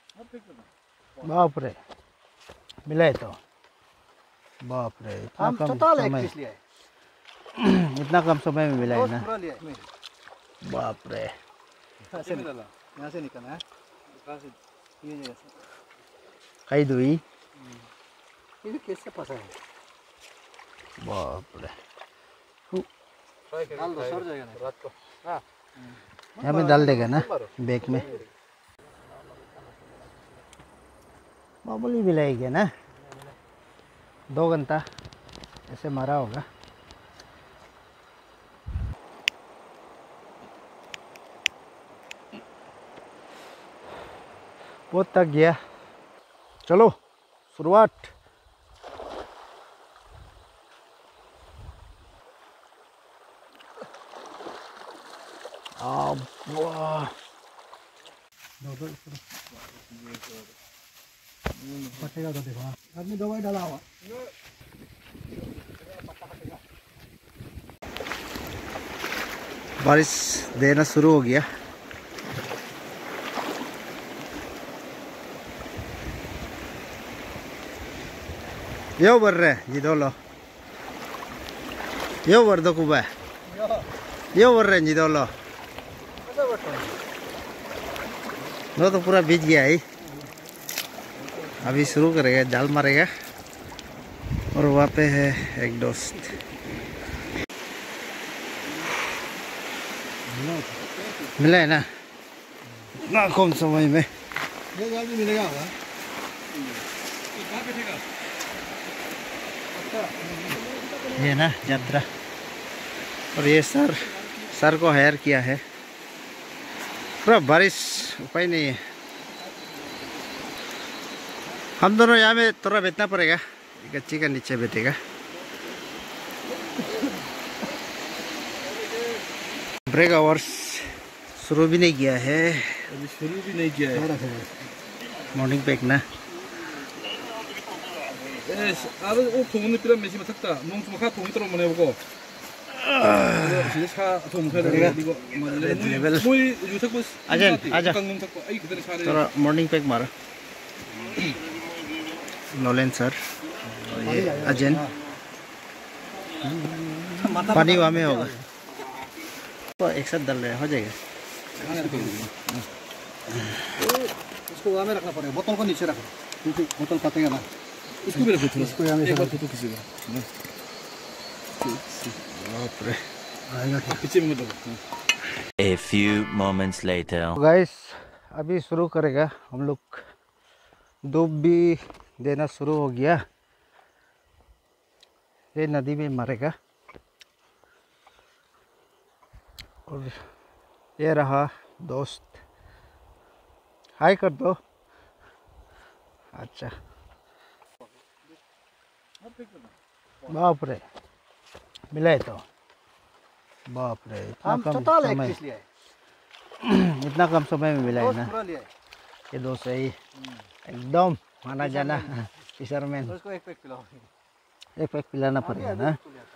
बाप रे, मिला है तो। बाप रे, इतना कम समय, इतना कम समय में मिला है ना। बाप रे, यहाँ से निकलना है, ये जगह से कई दुई। ये कैसे फंसा है? बाप रे, डाल दो, सर जाएगा रात को। हाँ, यहाँ में डाल देगा ना बैग में। मामूली मिलाएगा ना, 2 घंटा ऐसे मारा होगा। बहुत थक गया, चलो शुरुआत। वाह, फटेगा तो देखो, आदमी दवाई डाला हुआ। बारिश देना शुरू हो गया। यो बर रहे जी दोलो, यो बर दो कुबा, यो बर रहे जी दोलो। वो तो पूरा भीज गया है। अभी शुरू करेगा, जाल मारेगा। और वहाँ पे है एक दोस्त। मिला है ना इतना कम समय में। ये जाल भी मिलेगा होगा। ये ना यात्रा, और ये सर को हायर किया है। पूरा बारिश, उपाय नहीं है। हम दोनों यहाँ में थोड़ा बैठना पड़ेगा, गच्ची का नीचे बैठेगा। ब्रेक आवर्स शुरू भी नहीं किया है, अभी शुरू भी नहीं किया है। मॉर्निंग पैक ना। 아들 옷 통은 필요한 메시면 탁다. 몽 좀 하 통이 들어 보내 보고. 이제 차 통해야 돼. 이거 뭐 유색부 आजा 강농 탁고. 아이 그대로 차를. थोड़ा मॉर्निंग पैक मारो। नॉलेन सर, अजन, पानी वहाँ में होगा तो एक साथ डाल रहे हो जाएगा। इसको वहाँ में रखना पड़ेगा, बोतल को नीचे रखो क्योंकि बोतल फटेगा ना। इसको भी रखो, इसको यहाँ में एक बार फोटो खींचेगा। बाप रे, पीछे में दो। A few moments later. Guys अभी शुरू करेगा हम लोग। धूप भी देना शुरू हो गया। ये नदी में मरेगा। और ये रहा दोस्त, हाय कर दो। अच्छा, बाप रे, मिला है तो। बाप रे, इतना कम समय, इतना कम समय में मिला है ना। ये दोस्त सही एकदम माना जाना फिशरमैन। उसको एक पैक पिलाओ। एक पैक पिलाना पड़ेगा ना।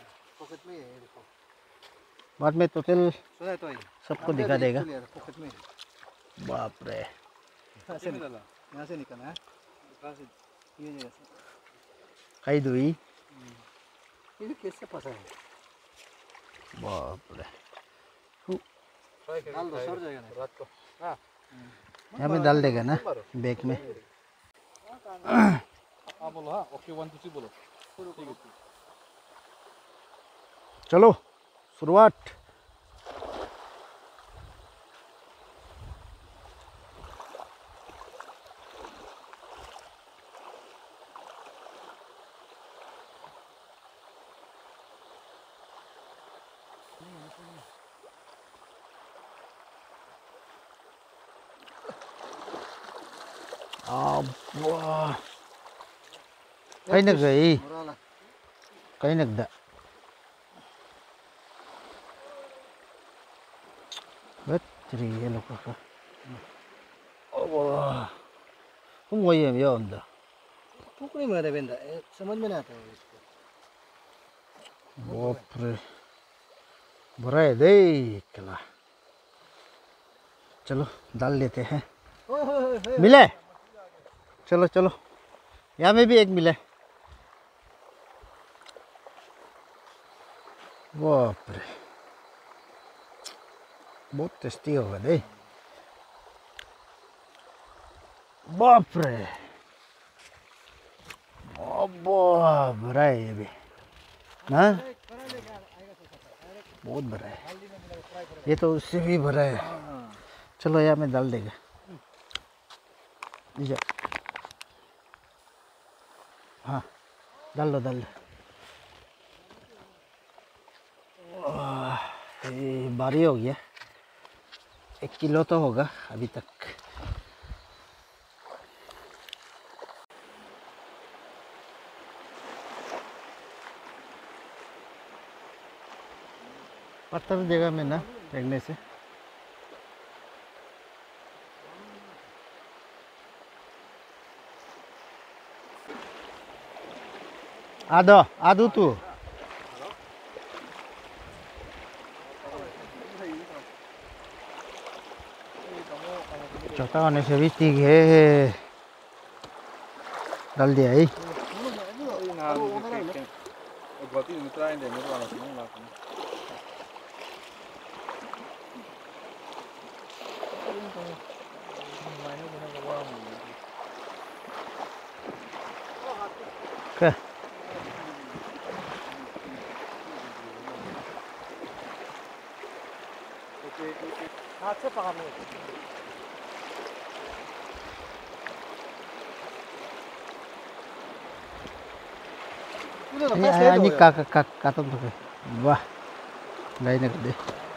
बाद में टोटल सबको दिखा देगा। बाप रे, यहाँ से निकलना है, ये जगह से कई दुई। ये कैसे फंसा है? बाप रे, डाल दो, सर जाएगा रात को। हाँ, यहाँ में डाल देगा ना बैग में। हाँ बोलो, हाँ ओके 1 2 3 बोलो। चलो शुरुआत। वाह, कहीं न गई, कहीं न गया। बेहतरीन ये लोग का। वाह, तुम वही है ये अंदर। टुकड़ी मारे बेंदा, समझ में नहीं आता है इसको। बाप रे, बुरा है देखला। चलो डाल लेते हैं। मिले चलो चलो, यहाँ में भी एक मिला है। बाप रे, बहुत टेस्टी होगा दे। बाप रे, बड़ा है ये भी ना, बहुत बड़ा है ये तो, उससे भी बड़ा है। चलो यहाँ में डाल देगा। हाँ डाल लो, डाल लो। ये भारी हो गया, 1 किलो तो होगा अभी तक। पत्थर जगह में ना फेंकने से। आधो आधो तू छोटा होने से भी ठीक है, डाल दिया ही। क्या हाथ से पकड़ने ini kata tuh, wah, lainnya gede.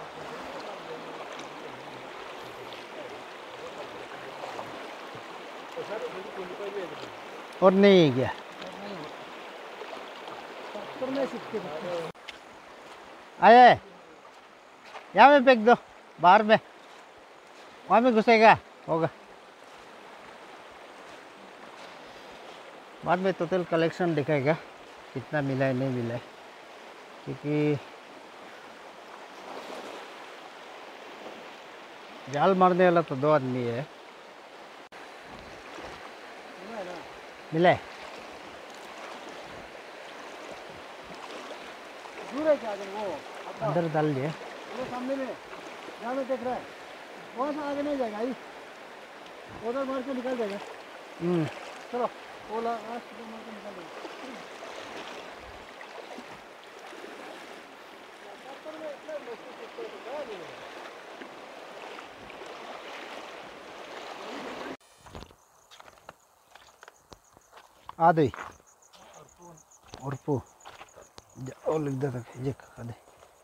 और नहीं गया, आया है यहाँ में फेंक दो, बाहर में, वहाँ में घुसेगा, होगा। बाद में टोटल कलेक्शन दिखाएगा कितना मिला है नहीं मिला है, क्योंकि जाल मारने वाला तो 2 आदमी है। मिला है अंदर डाल दिया, वो सामने में जहाँ में देख रहा है वहाँ से आगे नहीं जाएगा, उधर मार के निकल जाएगा। चलो वो मार के निकल जाएगा। आधे और पो और लिख दे ये का दे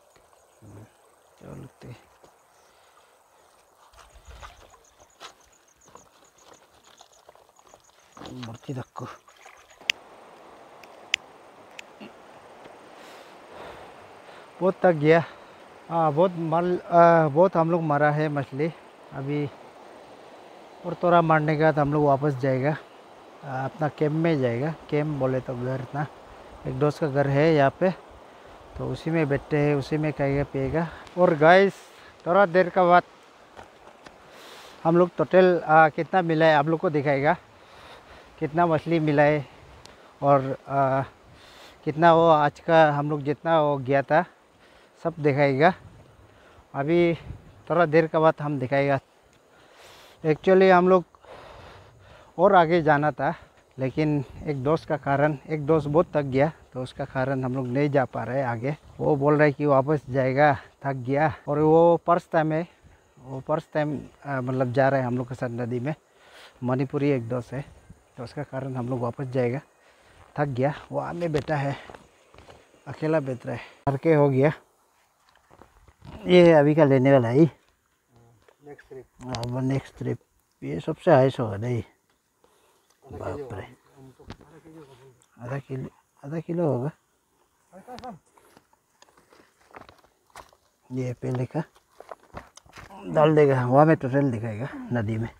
और लिखते मर्ची रखो। बहुत तक गया, बहुत हम लोग मारा है मछली अभी, और थोड़ा मारने के बाद हम लोग वापस जाएगा अपना कैंप में जाएगा। कैंप बोले तो घर ना, एक दोस्त का घर है यहाँ पे, तो उसी में बैठते हैं, उसी में खाएगा पिएगा। और गाइस थोड़ा देर का बाद हम लोग टोटल कितना मिला है आप लोग को दिखाएगा, कितना मछली मिला है और कितना वो आज का हम लोग जितना वो गया था सब दिखाएगा। अभी थोड़ा देर के बाद हम दिखाएगा। एक्चुअली हम लोग और आगे जाना था, लेकिन एक दोस्त का कारण, एक दोस्त बहुत थक गया तो उसका कारण हम लोग नहीं जा पा रहे आगे। वो बोल रहा है कि वापस जाएगा, थक गया। और वो फर्स्ट टाइम है, वो फर्स्ट टाइम मतलब जा रहे हैं हम लोग के साथ नदी में। मणिपुरी एक दोस्त है तो उसका कारण हम लोग वापस जाएगा, थक गया। वो आगे बैठा है, अकेला बैठ रहा है, हर के हो गया। ये अभी का लेने वाला है, नेक्स्ट ट्रिप ये सबसे हाइस्ट होगा नहीं। बाप रे, आधा किलो होगा ये पहले का। डाल देगा वहाँ में, टोटल दिखाएगा नदी में।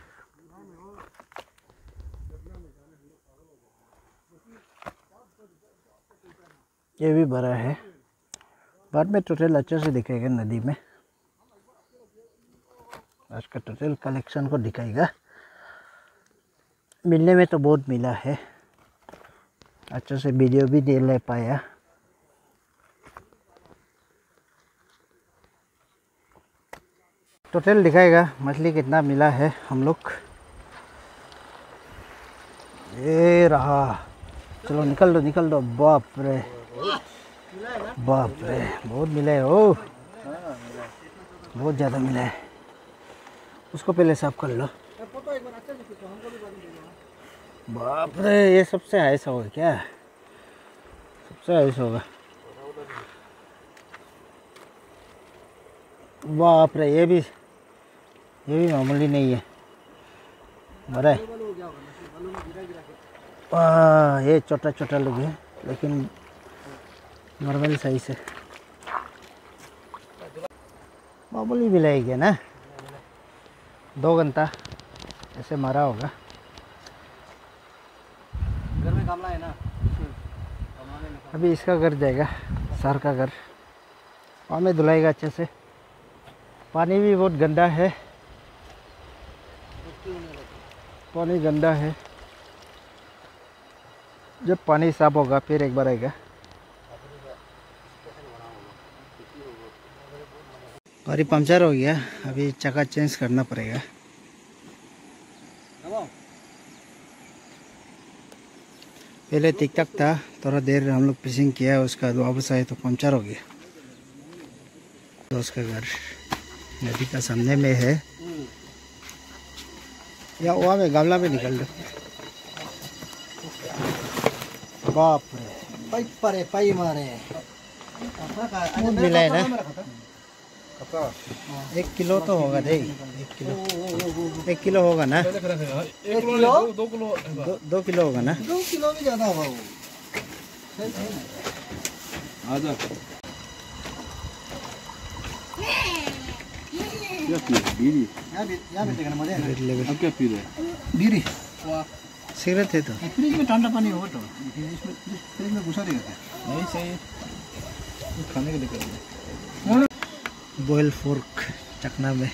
ये भी बड़ा है, बाद में टोटल अच्छे से दिखाएगा नदी में। आज का टोटल कलेक्शन को दिखाएगा। मिलने में तो बहुत मिला है, अच्छा से वीडियो भी दे ले पाया। टोटल दिखाएगा मछली कितना मिला है हम लोग। ये रहा, चलो निकल दो। बाप रे बहुत मिला है। ओ बहुत ज़्यादा मिला है, उसको पहले साफ कर लो। बाप रे ये सबसे हाईएस्ट होगा क्या? सबसे हाईएस्ट होगा। बाप रे ये भी मामूली नहीं है, बड़ा है। ये छोटा लोग है लेकिन नॉर्मल सही से मामूली मिलाएगी ना। 2 घंटा ऐसे मारा होगा। घर में गमला है ना, अभी इसका घर जाएगा, सर का घर, वहाँ में धुलाएगा अच्छे से। पानी भी बहुत गंदा है, पानी गंदा है। जब पानी साफ होगा फिर एक बार आएगा। गाड़ी पंचर हो गया, अभी चक्का चेंज करना पड़ेगा। पहले टिक टक था, थोड़ा देर हम लोग फिशिंग किया, उसका वापस आए तो पंचर हो गया। दोस्त का घर नदी का सामने में है, या वहाँ में गमला में निकल दो। बाप रे पाई मारे बहुत मिला है ना। 1 किलो तो होगा नहीं, 1 किलो होगा ना। 1 किलो 2 किलो 2 किलो होगा ना। 2 किलो भी ज़्यादा होगा वो। आजा क्या पी रहे? बीड़ी। यहाँ भी देखना मजा रेड लेवल अब क्या पी रहे? बीड़ी। सिगरेट है तो फ्रिज में ठंडा पानी होगा तो इसमें फ्रिज में घुसा देगा क्या? नहीं सही, खाने के लिए कर रहे। बॉयल फोर्क चखना में।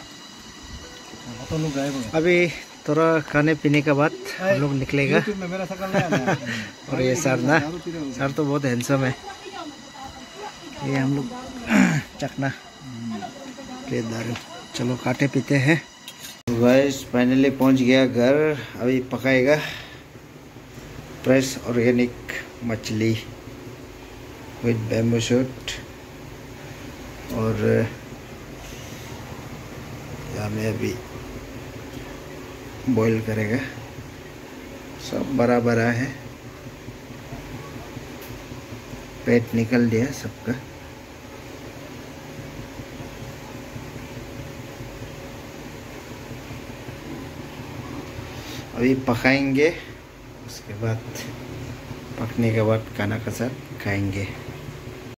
तो लोग गायब हो गए। अभी थोड़ा खाने पीने के बाद हम लोग निकलेगा। YouTube में मेरा शकल नहीं आया। और ये सर ना, सर तो बहुत हैंडसम है। ये हम लोग चखना ले दारू। चलो खाते पीते हैं। गाइस फाइनली पहुंच गया घर, अभी पकाएगा फ्रेश ऑर्गेनिक मछली विद बैम्बू शूट। और यहाँ में अभी बॉईल करेगा, सब बड़ा बड़ा है, पेट निकल दिया सबका। अभी पकाएंगे, उसके बाद पकने के बाद खाना के साथ खाएंगे।